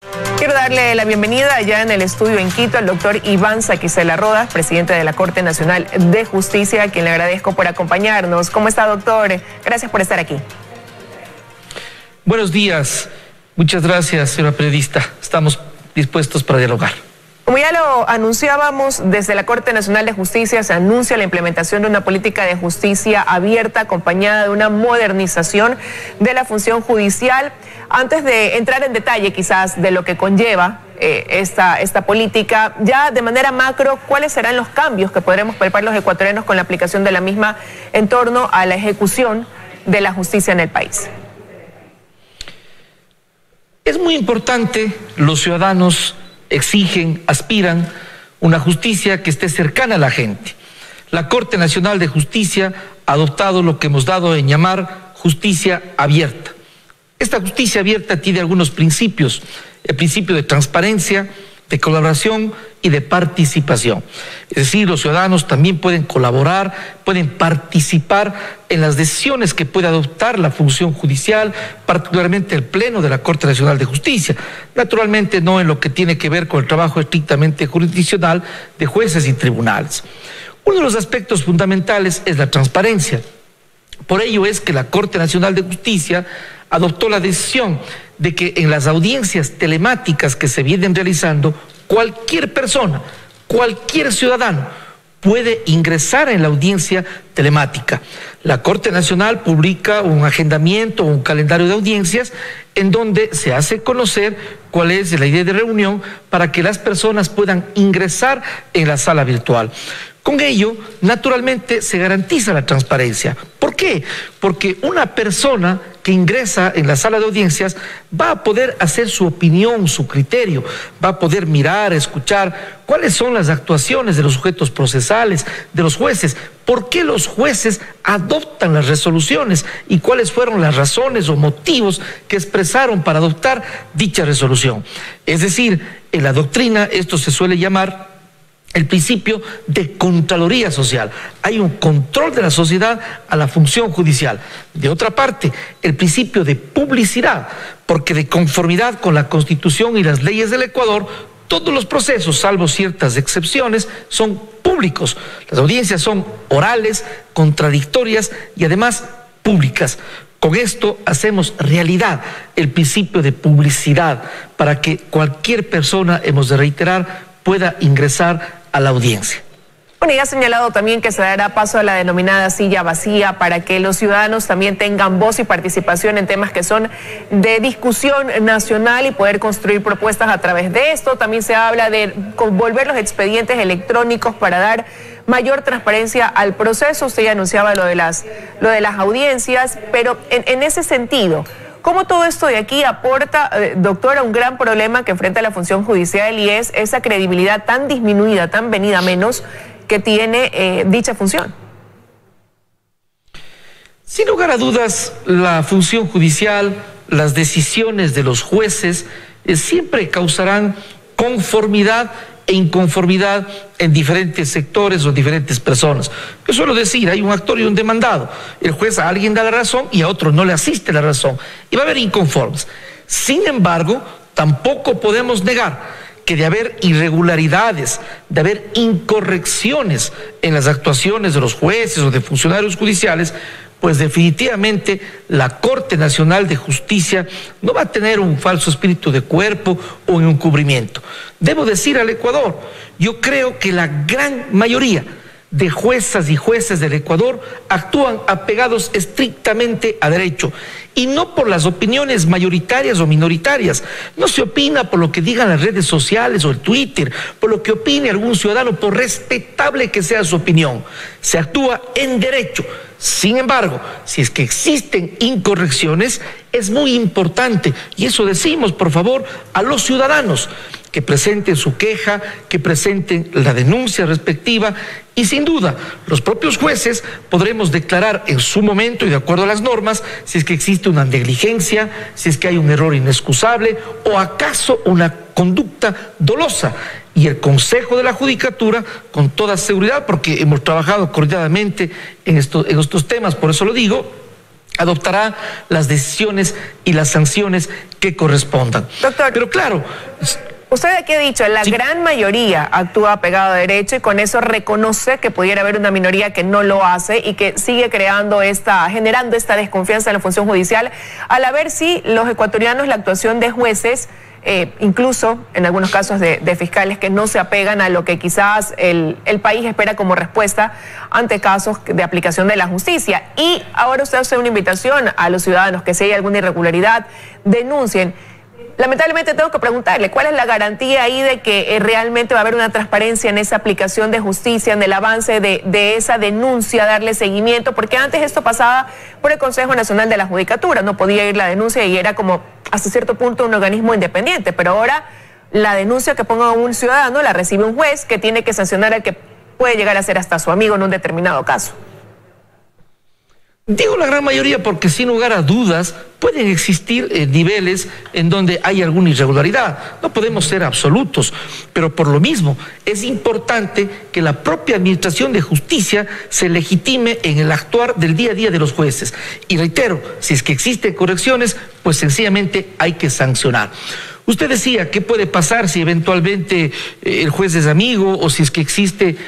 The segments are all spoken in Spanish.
Quiero darle la bienvenida allá en el estudio en Quito al doctor Iván Saquicela Rodas, presidente de la Corte Nacional de Justicia, a quien le agradezco por acompañarnos. ¿Cómo está, doctor? Gracias por estar aquí. Buenos días. Muchas gracias, señora periodista. Estamos dispuestos para dialogar. Como ya lo anunciábamos, desde la Corte Nacional de Justicia se anuncia la implementación de una política de justicia abierta acompañada de una modernización de la función judicial. Antes de entrar en detalle quizás de lo que conlleva esta política, ya de manera macro, ¿cuáles serán los cambios que podremos palpar los ecuatorianos con la aplicación de la misma en torno a la ejecución de la justicia en el país? Es muy importante, los ciudadanos exigen, aspiran una justicia que esté cercana a la gente. La Corte Nacional de Justicia ha adoptado lo que hemos dado en llamar justicia abierta. Esta justicia abierta tiene algunos principios: el principio de transparencia, de colaboración y de participación. Es decir, los ciudadanos también pueden colaborar, pueden participar en las decisiones que puede adoptar la función judicial, particularmente el Pleno de la Corte Nacional de Justicia. Naturalmente no en lo que tiene que ver con el trabajo estrictamente jurisdiccional de jueces y tribunales. Uno de los aspectos fundamentales es la transparencia. Por ello es que la Corte Nacional de Justicia adoptó la decisión de que en las audiencias telemáticas que se vienen realizando, cualquier persona, cualquier ciudadano puede ingresar en la audiencia telemática. La Corte Nacional publica un agendamiento, un calendario de audiencias en donde se hace conocer cuál es la idea de reunión para que las personas puedan ingresar en la sala virtual. Con ello, naturalmente, se garantiza la transparencia. ¿Por qué? Porque una persona que ingresa en la sala de audiencias va a poder hacer su opinión, su criterio, va a poder mirar, escuchar cuáles son las actuaciones de los sujetos procesales, de los jueces, por qué los jueces adoptan las resoluciones y cuáles fueron las razones o motivos que expresaron para adoptar dicha resolución. Es decir, en la doctrina esto se suele llamar el principio de Contraloría Social. Hay un control de la sociedad a la función judicial. De otra parte, el principio de publicidad, porque de conformidad con la Constitución y las leyes del Ecuador, todos los procesos, salvo ciertas excepciones, son públicos. Las audiencias son orales, contradictorias y además públicas. Con esto hacemos realidad el principio de publicidad para que cualquier persona, hemos de reiterar, pueda ingresar a la audiencia. Bueno, y ha señalado también que se dará paso a la denominada silla vacía para que los ciudadanos también tengan voz y participación en temas que son de discusión nacional y poder construir propuestas a través de esto. También se habla de volver los expedientes electrónicos para dar mayor transparencia al proceso. Usted ya anunciaba lo de las audiencias, pero en ese sentido, ¿cómo todo esto de aquí aporta, doctor, a un gran problema que enfrenta la función judicial, y es esa credibilidad tan disminuida, tan venida menos que tiene dicha función? Sin lugar a dudas, la función judicial, las decisiones de los jueces siempre causarán conformidad e inconformidad en diferentes sectores o diferentes personas. Yo suelo decir, hay un actor y un demandado. El juez a alguien da la razón y a otro no le asiste la razón. Y va a haber inconformes. Sin embargo, tampoco podemos negar que de haber irregularidades, de haber incorrecciones en las actuaciones de los jueces o de funcionarios judiciales, pues definitivamente la Corte Nacional de Justicia no va a tener un falso espíritu de cuerpo o un encubrimiento. Debo decir al Ecuador, yo creo que la gran mayoría de juezas y jueces del Ecuador actúan apegados estrictamente a derecho y no por las opiniones mayoritarias o minoritarias. No se opina por lo que digan las redes sociales o el Twitter, por lo que opine algún ciudadano, por respetable que sea su opinión. Se actúa en derecho. Sin embargo, si es que existen incorrecciones, es muy importante, y eso decimos, por favor, a los ciudadanos, que presenten su queja, que presenten la denuncia respectiva, y sin duda, los propios jueces podremos declarar en su momento y de acuerdo a las normas si es que existe una negligencia, si es que hay un error inexcusable o acaso una conducta dolosa. Y el Consejo de la Judicatura, con toda seguridad, porque hemos trabajado coordinadamente en estos temas, por eso lo digo, adoptará las decisiones y las sanciones que correspondan. Doctor, pero claro, usted aquí ha dicho, la gran mayoría actúa apegado a derecho y con eso reconoce que pudiera haber una minoría que no lo hace y que sigue generando esta desconfianza en la función judicial, al ver si los ecuatorianos la actuación de jueces, incluso en algunos casos de fiscales que no se apegan a lo que quizás el país espera como respuesta ante casos de aplicación de la justicia. Y ahora usted hace una invitación a los ciudadanos que si hay alguna irregularidad, denuncien. Lamentablemente tengo que preguntarle, ¿cuál es la garantía ahí de que realmente va a haber una transparencia en esa aplicación de justicia, en el avance de esa denuncia, darle seguimiento? Porque antes esto pasaba por el Consejo Nacional de la Judicatura, no podía ir la denuncia y era como hasta cierto punto un organismo independiente, pero ahora la denuncia que ponga un ciudadano la recibe un juez que tiene que sancionar al que puede llegar a ser hasta su amigo en un determinado caso. Digo la gran mayoría porque sin lugar a dudas pueden existir niveles en donde hay alguna irregularidad. No podemos ser absolutos, pero por lo mismo es importante que la propia administración de justicia se legitime en el actuar del día a día de los jueces. Y reitero, si es que existen correcciones, pues sencillamente hay que sancionar. Usted decía, ¿qué puede pasar si eventualmente el juez es amigo o si es que existe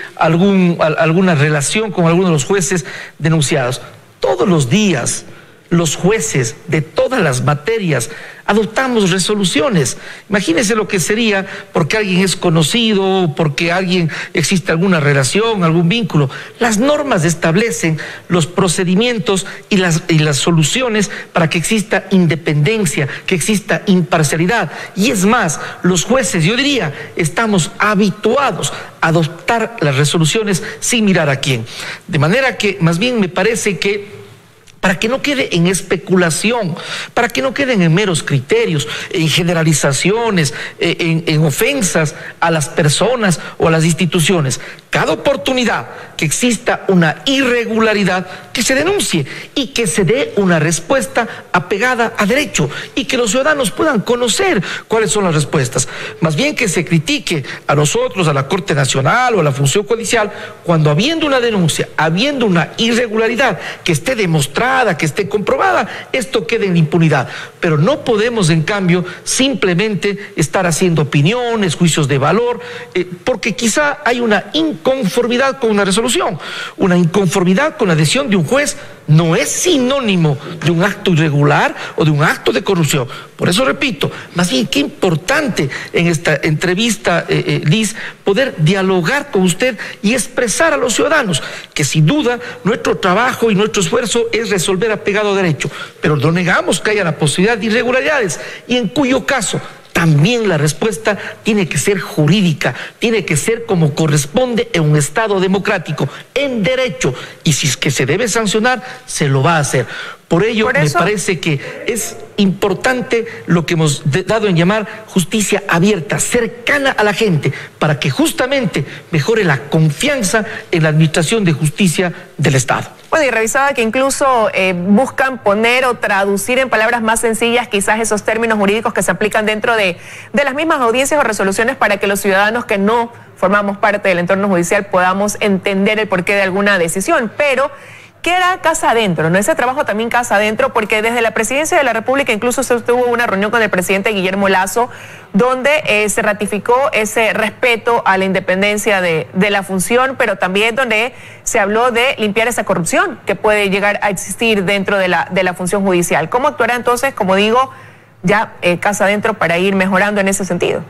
alguna relación con alguno de los jueces denunciados? Todos los días, los jueces de todas las materias adoptamos resoluciones. Imagínense lo que sería porque alguien es conocido, porque existe alguna relación, algún vínculo. Las normas establecen los procedimientos y las soluciones para que exista independencia, que exista imparcialidad. Y es más, los jueces, yo diría, estamos habituados a adoptar las resoluciones sin mirar a quién. De manera que más bien me parece que para que no quede en especulación, para que no queden en meros criterios, en generalizaciones, en ofensas a las personas o a las instituciones. Cada oportunidad que exista una irregularidad, que se denuncie y que se dé una respuesta apegada a derecho y que los ciudadanos puedan conocer cuáles son las respuestas. Más bien que se critique a nosotros, a la Corte Nacional o a la función judicial, cuando habiendo una denuncia, habiendo una irregularidad que esté demostrada, que esté comprobada, esto queda en impunidad. Pero no podemos, en cambio, simplemente estar haciendo opiniones, juicios de valor, porque quizá hay una inconformidad con una resolución. Una inconformidad con la decisión de un juez no es sinónimo de un acto irregular o de un acto de corrupción. Por eso repito, más bien qué importante en esta entrevista, Liz, poder dialogar con usted y expresar a los ciudadanos que sin duda nuestro trabajo y nuestro esfuerzo es resolver apegado a derecho, pero no negamos que haya la posibilidad de irregularidades y en cuyo caso también la respuesta tiene que ser jurídica, tiene que ser como corresponde en un Estado democrático, en derecho, y si es que se debe sancionar, se lo va a hacer. Por ello, me parece que es importante lo que hemos dado en llamar justicia abierta, cercana a la gente, para que justamente mejore la confianza en la administración de justicia del Estado. Bueno, y revisaba que incluso buscan poner o traducir en palabras más sencillas quizás esos términos jurídicos que se aplican dentro de las mismas audiencias o resoluciones para que los ciudadanos que no formamos parte del entorno judicial podamos entender el porqué de alguna decisión. Pero queda casa adentro, ¿no? Ese trabajo también casa adentro, porque desde la Presidencia de la República incluso se tuvo una reunión con el presidente Guillermo Lasso, donde se ratificó ese respeto a la independencia de la función, pero también donde se habló de limpiar esa corrupción que puede llegar a existir dentro de la función judicial. ¿Cómo actuará entonces, como digo, ya casa adentro para ir mejorando en ese sentido?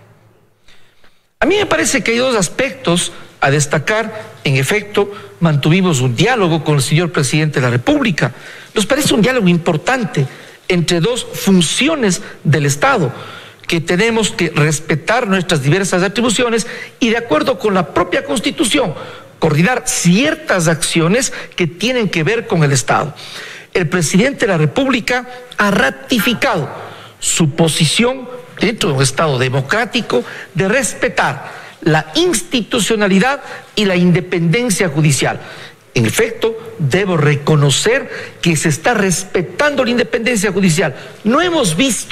A mí me parece que hay dos aspectos a destacar. En efecto, mantuvimos un diálogo con el señor presidente de la República. Nos parece un diálogo importante entre dos funciones del Estado, que tenemos que respetar nuestras diversas atribuciones y, de acuerdo con la propia Constitución, coordinar ciertas acciones que tienen que ver con el Estado. El presidente de la República ha ratificado su posición dentro de un Estado democrático de respetar la institucionalidad y la independencia judicial. En efecto, debo reconocer que se está respetando la independencia judicial. No hemos visto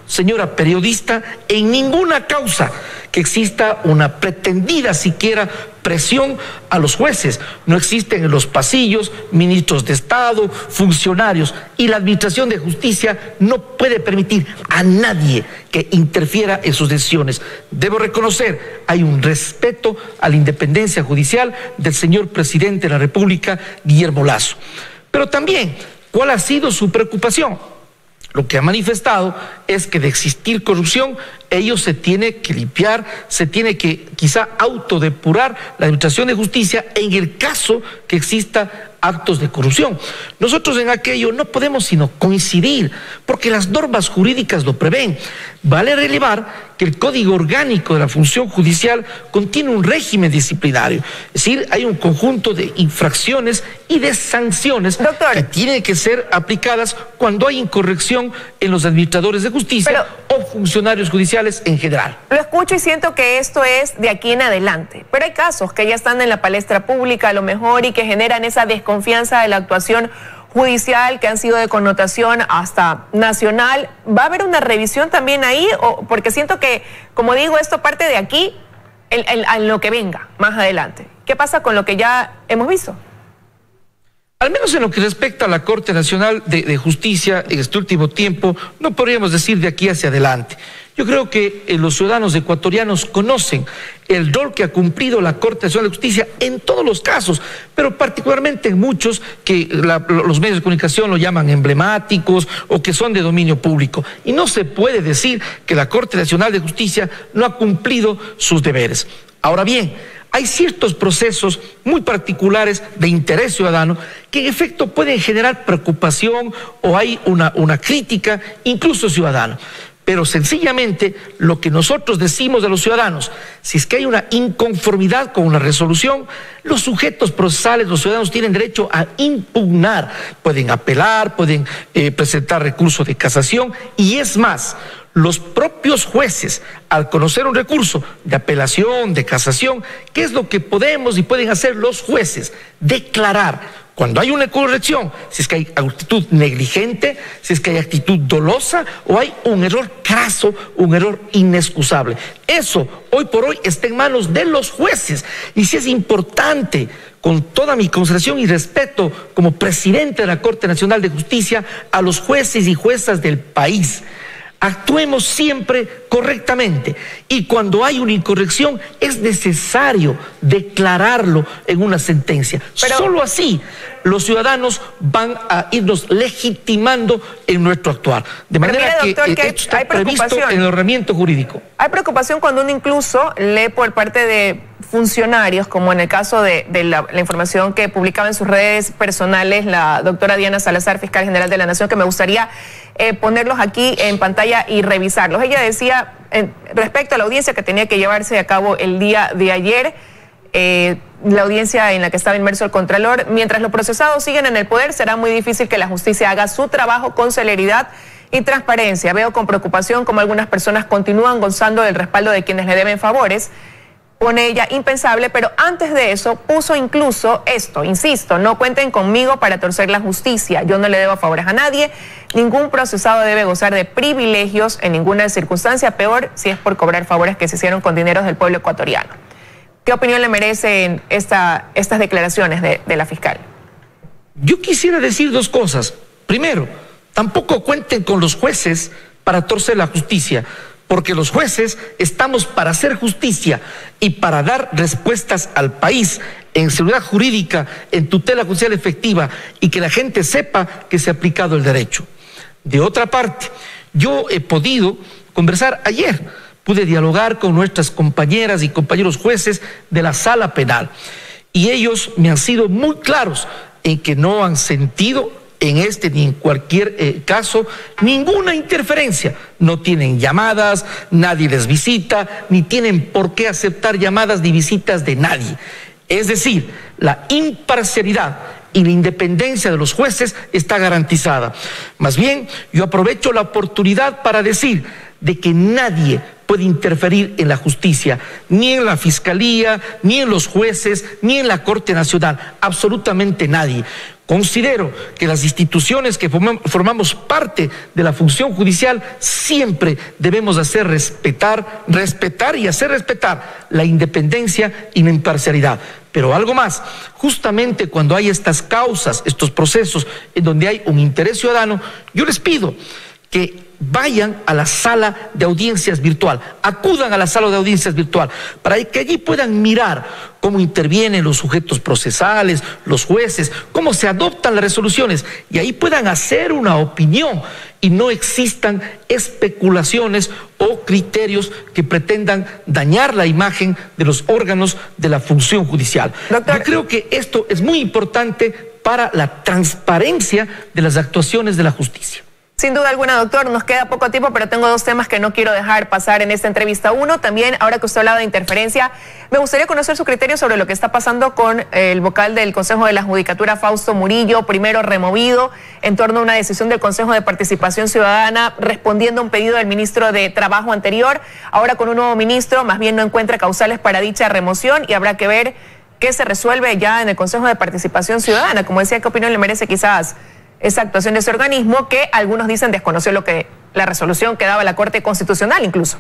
señora periodista, en ninguna causa que exista una pretendida siquiera presión a los jueces. No existen en los pasillos ministros de Estado, funcionarios, y la Administración de Justicia no puede permitir a nadie que interfiera en sus decisiones. Debo reconocer, hay un respeto a la independencia judicial del señor presidente de la República, Guillermo Lasso. Pero también, ¿cuál ha sido su preocupación? Lo que ha manifestado es que de existir corrupción, ellos se tiene que limpiar, se tiene que quizá autodepurar la Administración de Justicia en el caso que exista actos de corrupción. Nosotros en aquello no podemos sino coincidir, porque las normas jurídicas lo prevén. Vale relevar que el Código Orgánico de la Función Judicial contiene un régimen disciplinario. Es decir, hay un conjunto de infracciones y de sanciones, doctor, que tienen que ser aplicadas cuando hay incorrección en los administradores de justicia o funcionarios judiciales en general. Lo escucho y siento que esto es de aquí en adelante, pero hay casos que ya están en la palestra pública a lo mejor y que generan esa desconfianza de la actuación judicial, que han sido de connotación hasta nacional. ¿Va a haber una revisión también ahí? Porque siento que, como digo, esto parte de aquí en lo que venga más adelante. ¿Qué pasa con lo que ya hemos visto? Al menos en lo que respecta a la Corte Nacional de Justicia en este último tiempo, no podríamos decir de aquí hacia adelante. Yo creo que los ciudadanos ecuatorianos conocen el rol que ha cumplido la Corte Nacional de Justicia en todos los casos, pero particularmente en muchos que los medios de comunicación lo llaman emblemáticos o que son de dominio público. Y no se puede decir que la Corte Nacional de Justicia no ha cumplido sus deberes. Ahora bien, hay ciertos procesos muy particulares de interés ciudadano que en efecto pueden generar preocupación o hay una crítica incluso ciudadana. Pero sencillamente lo que nosotros decimos a los ciudadanos, si es que hay una inconformidad con una resolución, los sujetos procesales, los ciudadanos tienen derecho a impugnar, pueden apelar, pueden presentar recurso de casación y es más, los propios jueces, al conocer un recurso de apelación, de casación, ¿qué es lo que podemos y pueden hacer los jueces? Declarar. Cuando hay una corrección, si es que hay actitud negligente, si es que hay actitud dolosa o hay un error craso, un error inexcusable. Eso, hoy por hoy, está en manos de los jueces. Y sí es importante, con toda mi consideración y respeto como presidente de la Corte Nacional de Justicia, a los jueces y juezas del país. Actuemos siempre correctamente y cuando hay una incorrección es necesario declararlo en una sentencia. Pero solo así los ciudadanos van a irnos legitimando en nuestro actuar. De manera que esto está previsto en el ordenamiento jurídico. Hay preocupación cuando uno incluso lee por parte de funcionarios, como en el caso de la información que publicaba en sus redes personales la doctora Diana Salazar, fiscal general de la Nación, que me gustaría ponerlos aquí en pantalla y revisarlos. Ella decía, respecto a la audiencia que tenía que llevarse a cabo el día de ayer, la audiencia en la que estaba inmerso el Contralor, mientras los procesados siguen en el poder, será muy difícil que la justicia haga su trabajo con celeridad y transparencia. Veo con preocupación cómo algunas personas continúan gozando del respaldo de quienes le deben favores. Pone ella impensable, pero antes de eso puso incluso esto, insisto, no cuenten conmigo para torcer la justicia, yo no le debo favores a nadie, ningún procesado debe gozar de privilegios en ninguna circunstancia, peor si es por cobrar favores que se hicieron con dineros del pueblo ecuatoriano. ¿Qué opinión le merecen estas declaraciones de la fiscal? Yo quisiera decir dos cosas. Primero, tampoco cuenten con los jueces para torcer la justicia, porque los jueces estamos para hacer justicia y para dar respuestas al país en seguridad jurídica, en tutela judicial efectiva y que la gente sepa que se ha aplicado el derecho. De otra parte, yo he podido conversar ayer, pude dialogar con nuestras compañeras y compañeros jueces de la sala penal y ellos me han sido muy claros en que no han sentido en este ni en cualquier caso ninguna interferencia. No tienen llamadas, nadie les visita, ni tienen por qué aceptar llamadas ni visitas de nadie. Es decir, la imparcialidad y la independencia de los jueces está garantizada. Más bien, yo aprovecho la oportunidad para decir de que nadie puede interferir en la justicia, ni en la Fiscalía, ni en los jueces, ni en la Corte Nacional, absolutamente nadie. Considero que las instituciones que formamos parte de la función judicial siempre debemos hacer respetar y hacer respetar la independencia y la imparcialidad. Pero algo más, justamente cuando hay estas causas, estos procesos en donde hay un interés ciudadano, yo les pido que vayan a la sala de audiencias virtual, acudan a la sala de audiencias virtual, para que allí puedan mirar cómo intervienen los sujetos procesales, los jueces, cómo se adoptan las resoluciones, y ahí puedan hacer una opinión y no existan especulaciones o criterios que pretendan dañar la imagen de los órganos de la función judicial. Doctor, yo creo que esto es muy importante para la transparencia de las actuaciones de la justicia. Sin duda alguna, doctor, nos queda poco tiempo, pero tengo dos temas que no quiero dejar pasar en esta entrevista. Uno, también, ahora que usted hablaba de interferencia, me gustaría conocer su criterio sobre lo que está pasando con el vocal del Consejo de la Judicatura, Fausto Murillo, primero removido en torno a una decisión del Consejo de Participación Ciudadana, respondiendo a un pedido del ministro de Trabajo anterior. Ahora con un nuevo ministro, más bien no encuentra causales para dicha remoción y habrá que ver qué se resuelve ya en el Consejo de Participación Ciudadana. Como decía, ¿qué opinión le merece quizás esa actuación de ese organismo que algunos dicen desconoció la resolución que daba la Corte Constitucional incluso?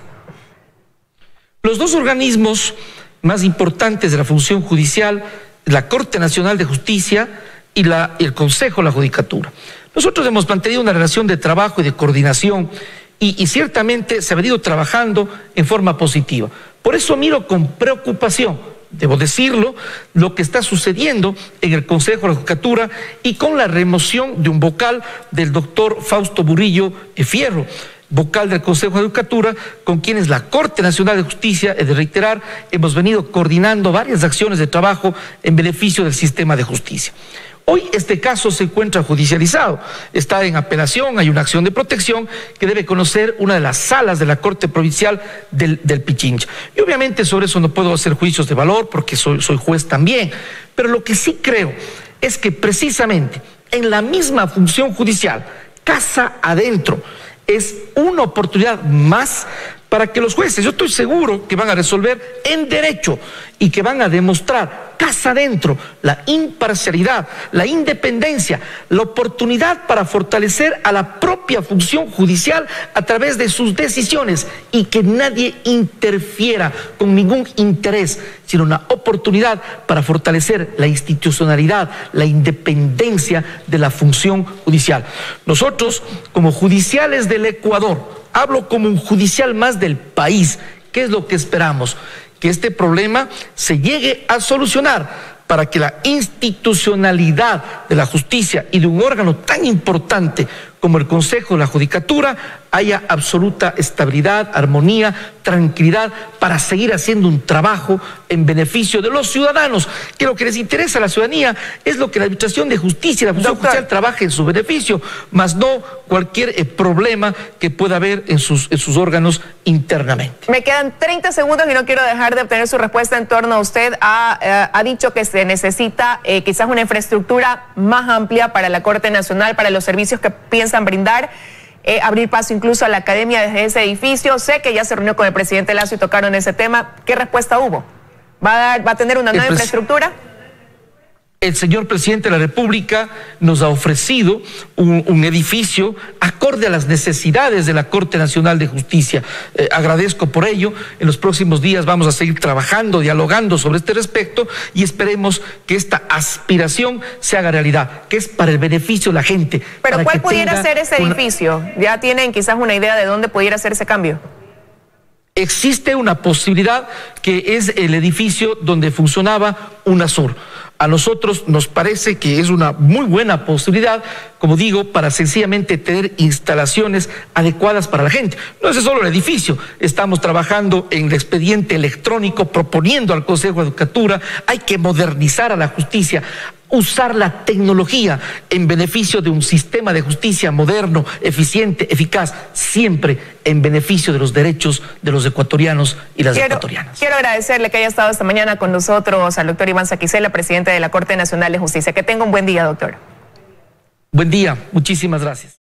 Los dos organismos más importantes de la función judicial, la Corte Nacional de Justicia y el Consejo de la Judicatura. Nosotros hemos mantenido una relación de trabajo y de coordinación y ciertamente se ha venido trabajando en forma positiva. Por eso miro con preocupación, debo decirlo, lo que está sucediendo en el Consejo de la Judicatura y con la remoción de un vocal del doctor Fausto Murillo Fierro, vocal del Consejo de la Judicatura, con quienes la Corte Nacional de Justicia, he de reiterar, hemos venido coordinando varias acciones de trabajo en beneficio del sistema de justicia. Hoy este caso se encuentra judicializado, está en apelación, hay una acción de protección que debe conocer una de las salas de la Corte Provincial del Pichincha. Y obviamente sobre eso no puedo hacer juicios de valor porque soy juez también, pero lo que sí creo es que precisamente en la misma función judicial, casa adentro, es una oportunidad más para que los jueces, yo estoy seguro que van a resolver en derecho y que van a demostrar casa adentro la imparcialidad, la independencia, la oportunidad para fortalecer a la propia función judicial a través de sus decisiones y que nadie interfiera con ningún interés, sino una oportunidad para fortalecer la institucionalidad, la independencia de la función judicial. Nosotros, como judiciales del Ecuador, hablo como un judicial más del país. ¿Qué es lo que esperamos? Que este problema se llegue a solucionar para que la institucionalidad de la justicia y de un órgano tan importante como el Consejo de la Judicatura haya absoluta estabilidad, armonía, tranquilidad para seguir haciendo un trabajo en beneficio de los ciudadanos, que lo que les interesa a la ciudadanía es lo que la Administración de Justicia y la función judicial trabaje en su beneficio, más no cualquier problema que pueda haber en sus órganos internamente. Me quedan 30 segundos y no quiero dejar de obtener su respuesta en torno a usted. Ha dicho que se necesita quizás una infraestructura más amplia para la Corte Nacional, para los servicios que piensan brindar. Abrir paso incluso a la academia desde ese edificio. Sé que ya se reunió con el presidente Lasso y tocaron ese tema. ¿Qué respuesta hubo? ¿Va a tener una nueva infraestructura? El señor presidente de la República nos ha ofrecido un edificio acorde a las necesidades de la Corte Nacional de Justicia. Agradezco por ello. En los próximos días vamos a seguir trabajando, dialogando sobre este respecto y esperemos que esta aspiración se haga realidad, que es para el beneficio de la gente. ¿Pero cuál pudiera ser ese edificio? ¿Ya tienen quizás una idea de dónde pudiera ser ese cambio? Existe una posibilidad que es el edificio donde funcionaba UNASUR. A nosotros nos parece que es una muy buena posibilidad, como digo, para sencillamente tener instalaciones adecuadas para la gente. No es solo el edificio, estamos trabajando en el expediente electrónico, proponiendo al Consejo de Judicatura, hay que modernizar a la justicia, usar la tecnología en beneficio de un sistema de justicia moderno, eficiente, eficaz, siempre en beneficio de los derechos de los ecuatorianos y las ecuatorianas. Quiero agradecerle que haya estado esta mañana con nosotros al doctor Iván Saquicela, presidente de la Corte Nacional de Justicia. Que tenga un buen día, doctor. Buen día, muchísimas gracias.